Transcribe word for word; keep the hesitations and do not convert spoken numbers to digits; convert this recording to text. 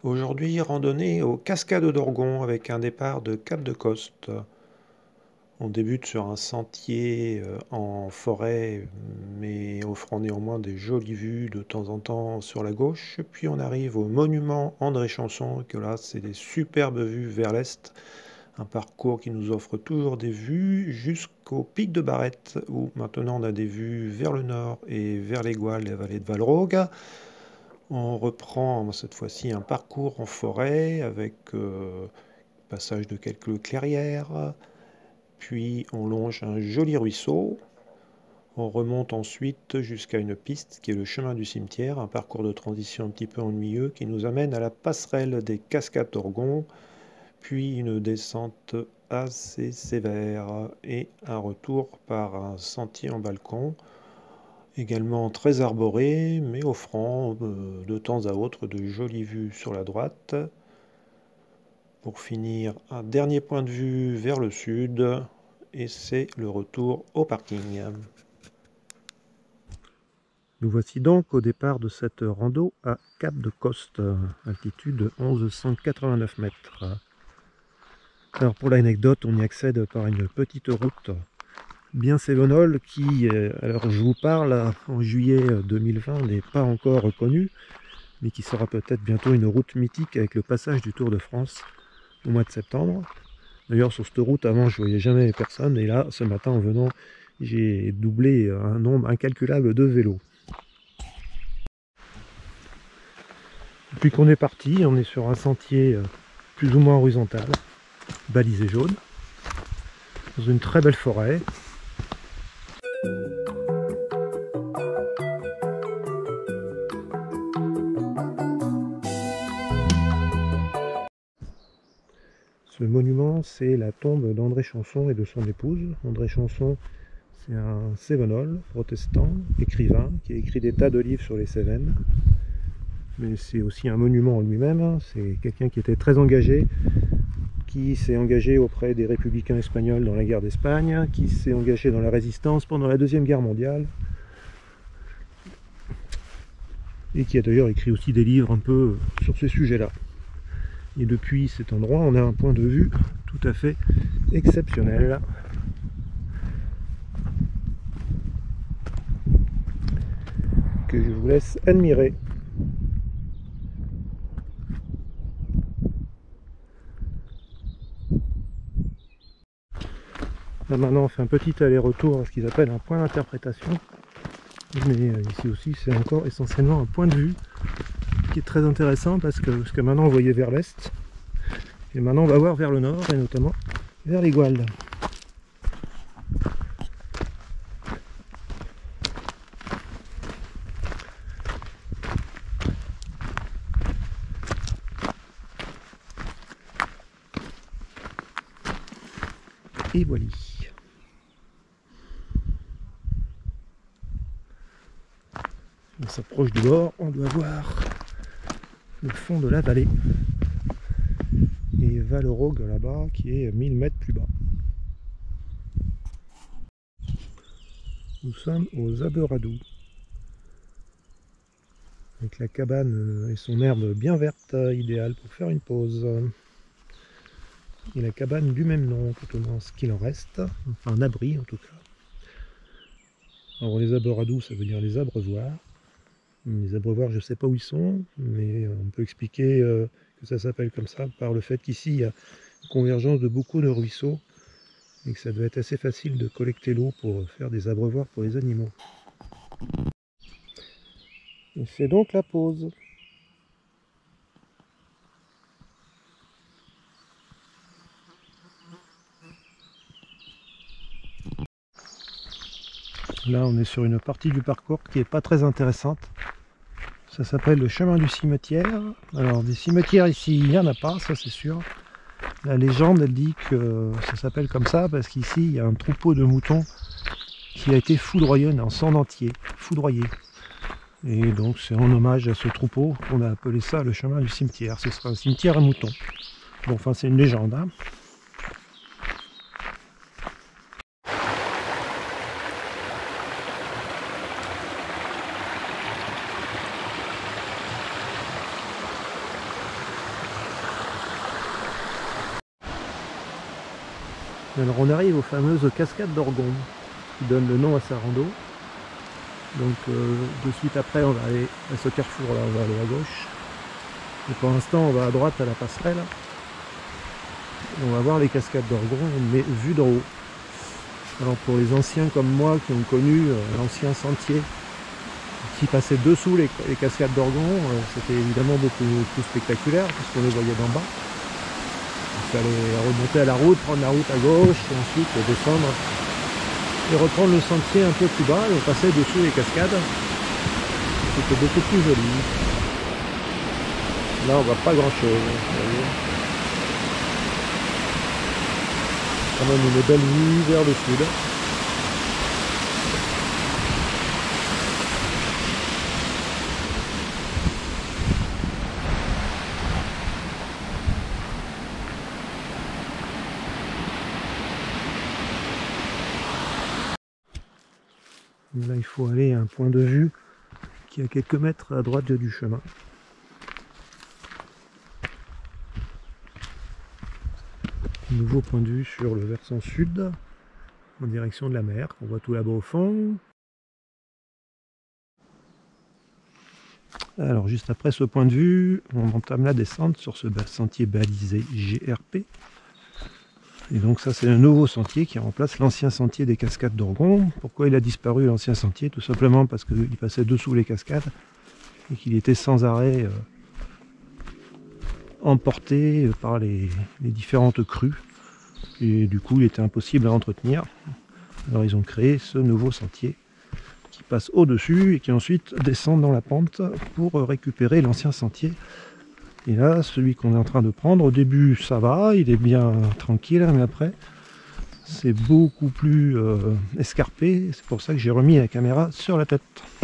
Aujourd'hui, randonnée aux Cascades d'Orgon avec un départ de Cap de Coste. On débute sur un sentier euh, en forêt, mais offrant néanmoins des jolies vues de temps en temps sur la gauche. Puis on arrive au monument André Chanson, et que là, c'est des superbes vues vers l'est. Un parcours qui nous offre toujours des vues jusqu'au pic de Barrette, où maintenant on a des vues vers le nord et vers les Gouales et la vallée de Valrogue. On reprend cette fois-ci un parcours en forêt avec euh, passage de quelques clairières, puis on longe un joli ruisseau. On remonte ensuite jusqu'à une piste qui est le chemin du cimetière, un parcours de transition un petit peu ennuyeux qui nous amène à la passerelle des Cascades d'Orgon, puis une descente assez sévère et un retour par un sentier en balcon, également très arboré, mais offrant euh, de temps à autre de jolies vues sur la droite. Pour finir, un dernier point de vue vers le sud, et c'est le retour au parking. Nous voici donc au départ de cette rando à Cap de Coste, altitude onze cent quatre-vingt-neuf mètres. Alors pour l'anecdote, on y accède par une petite route bien sévenole qui, alors je vous parle, en juillet deux mille vingt n'est pas encore reconnue, mais qui sera peut-être bientôt une route mythique avec le passage du Tour de France au mois de septembre. D'ailleurs sur cette route avant je voyais jamais personne, et là ce matin en venant j'ai doublé un nombre incalculable de vélos. Depuis qu'on est parti, on est sur un sentier plus ou moins horizontal, balisé jaune, dans une très belle forêt. Ce monument, c'est la tombe d'André Chanson et de son épouse. André Chanson, c'est un cévenol protestant, écrivain, qui a écrit des tas de livres sur les Cévennes. Mais c'est aussi un monument en lui-même. C'est quelqu'un qui était très engagé, qui s'est engagé auprès des républicains espagnols dans la guerre d'Espagne, qui s'est engagé dans la résistance pendant la Deuxième Guerre mondiale, et qui a d'ailleurs écrit aussi des livres un peu sur ces sujets-là. Et depuis cet endroit, on a un point de vue tout à fait exceptionnel. Que je vous laisse admirer. Là maintenant on fait un petit aller-retour à ce qu'ils appellent un point d'interprétation. Mais ici aussi c'est encore essentiellement un point de vue qui est très intéressant parce que, parce que maintenant on voyait vers l'est. Et maintenant on va voir vers le nord et notamment vers les Gouales. Et voilà. On s'approche du bord, on doit voir le fond de la vallée. Et Valrogue là-bas qui est mille mètres plus bas. Nous sommes aux Aberadous. Avec la cabane et son herbe bien verte, idéale pour faire une pause. Et la cabane du même nom, tout au moins ce qu'il en reste, enfin un abri en tout cas. Alors les aberadous, ça veut dire les abreuvoirs. Les abreuvoirs, je ne sais pas où ils sont, mais on peut expliquer que ça s'appelle comme ça par le fait qu'ici il y a une convergence de beaucoup de ruisseaux et que ça doit être assez facile de collecter l'eau pour faire des abreuvoirs pour les animaux. Et c'est donc la pause. Là on est sur une partie du parcours qui n'est pas très intéressante. Ça s'appelle le chemin du cimetière. Alors des cimetières ici, il n'y en a pas, ça c'est sûr. La légende elle dit que ça s'appelle comme ça parce qu'ici il y a un troupeau de moutons qui a été foudroyé en sang entier, foudroyé. Et donc c'est en hommage à ce troupeau qu'on a appelé ça le chemin du cimetière. Ce sera un cimetière à moutons. Bon, enfin c'est une légende, hein. Alors on arrive aux fameuses cascades d'Orgon qui donnent le nom à sa rando. Donc euh, de suite après on va aller à ce carrefour là, on va aller à gauche. Et pour l'instant on va à droite à la passerelle. Et on va voir les cascades d'Orgon mais vues d'en haut. Alors pour les anciens comme moi qui ont connu euh, l'ancien sentier qui passait dessous les, les cascades d'Orgon, euh, c'était évidemment beaucoup plus spectaculaire puisqu'on les voyait d'en bas. Il fallait remonter à la route, prendre la route à gauche et ensuite descendre et reprendre le sentier un peu plus bas et on passait dessous les cascades. C'était beaucoup plus joli. Là on voit pas grand chose. Quand même une belle vue vers le sud. Là, il faut aller à un point de vue qui est à quelques mètres à droite du chemin. Nouveau point de vue sur le versant sud, en direction de la mer. On voit tout là-bas au fond. Alors, juste après ce point de vue, on entame la descente sur ce sentier balisé G R P. Et donc ça c'est un nouveau sentier qui remplace l'ancien sentier des cascades d'Orgon. Pourquoi il a disparu l'ancien sentier? Tout simplement parce qu'il passait dessous les cascades et qu'il était sans arrêt euh, emporté par les, les différentes crues. Et du coup il était impossible à entretenir. Alors ils ont créé ce nouveau sentier qui passe au-dessus et qui ensuite descend dans la pente pour récupérer l'ancien sentier. Et là, celui qu'on est en train de prendre, au début ça va, il est bien tranquille, mais après c'est beaucoup plus euh, escarpé, c'est pour ça que j'ai remis la caméra sur la tête.